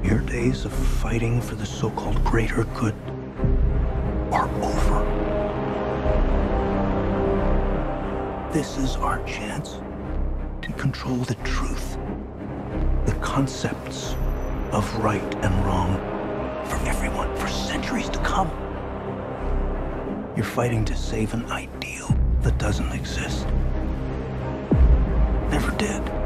Your days of fighting for the so-called greater good are over. This is our chance to control the truth, the concepts of right and wrong for everyone, for centuries to come. You're fighting to save an ideal that doesn't exist. Never did.